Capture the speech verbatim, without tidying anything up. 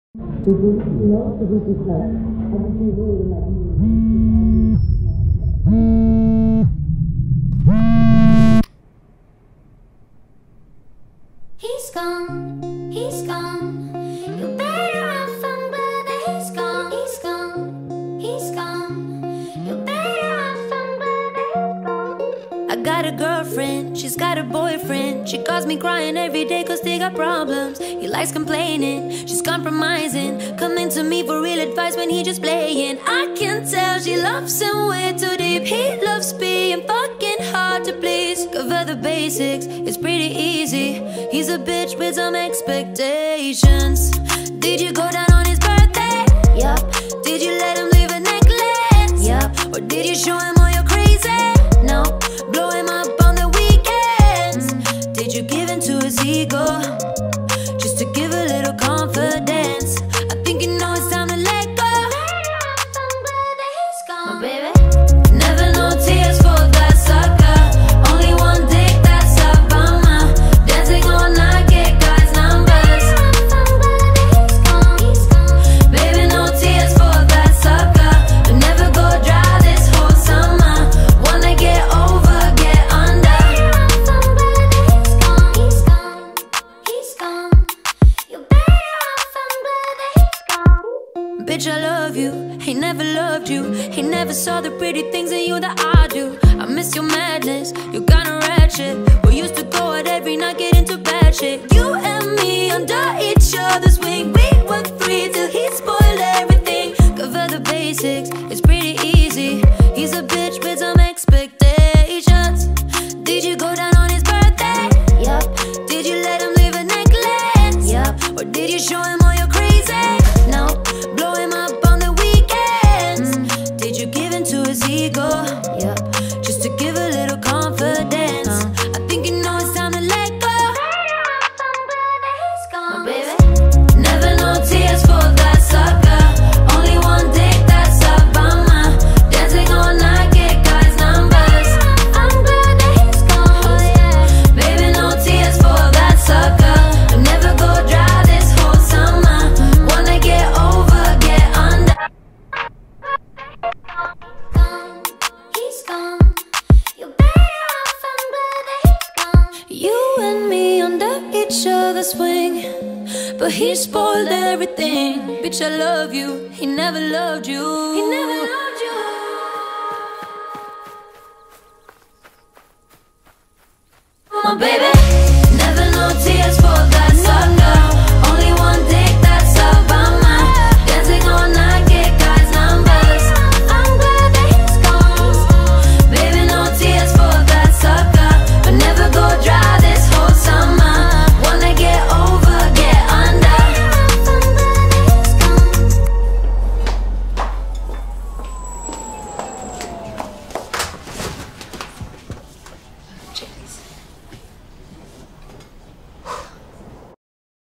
You know, this is like, I just feel really like he's gone, he's gone. You better run from brother. He's gone, he's gone, he's gone. You better run from brother. He's gone. I got a girlfriend, she's got a boyfriend. She calls me crying every day cause they got problems. He likes complaining, she's compromising, coming to me for real advice when he just playing. I can tell she loves him way too deep. He loves being fucking hard to please. Cover the basics, it's pretty easy. He's a bitch with some expectations. Did you go down on his birthday? Yup. Did you let him leave a necklace? Yup. Or did you show him all your crazy? No. Blow him up on the weekends? Did you give in to his ego? Just to give a little confidence. I think you know it's time to let go. He's gone, baby. Never no tears for that sucker. Only one dick, that's a bummer. Dancing all night, get guys' numbers. He's gone, he's gone. Baby, no tears for that sucker. But never go dry this whole summer. Wanna get over, get under. He's gone, he's gone, he's gone. You better run from brother. He's gone. Bitch, I love you. He never loved you. He never saw the pretty things in you that I do. I miss your madness. You kinda ratchet. We used to go out every night, get into bad shit. You and me under each other's wing. We were free till he spoiled everything. Cover the basics, it's pretty easy. He's a bitch with some expectations. Did you go down on his birthday? Yup. Did you let him leave a necklace? Yup. Or did you show him all your crazy? No. Blow him up on the weekends? Did you give in to his ego? Yup. Just to give a little confidence. I think you know it's time to let go. He's gone, baby. Never no tears for that sucker. Only one dick, that's a bummer. Dancing all night, get guys' numbers. I'm glad that he's gone, yeah. Baby, no tears for that sucker. But never go dry this whole summer. Wanna get over, get under. He's gone. You better run from brother. He's gone. You and me under each other's wing, but he spoiled everything. Bitch, I love you. He never loved you. He never loved you. My baby. Never no tears for that